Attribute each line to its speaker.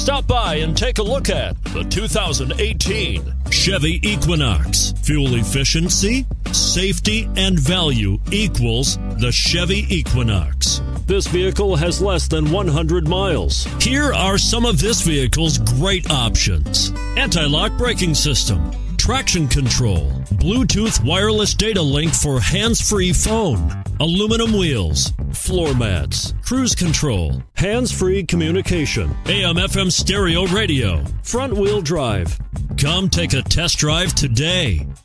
Speaker 1: Stop by and take a look at the 2018 Chevy Equinox. Fuel efficiency, safety, and value equals the Chevy Equinox. This vehicle has less than 100 miles. Here are some of this vehicle's great options: anti-lock braking system, traction control, Bluetooth wireless data link for hands-free phone, aluminum wheels, floor mats, cruise control, hands-free communication, AM/FM stereo radio, front-wheel drive. Come take a test drive today.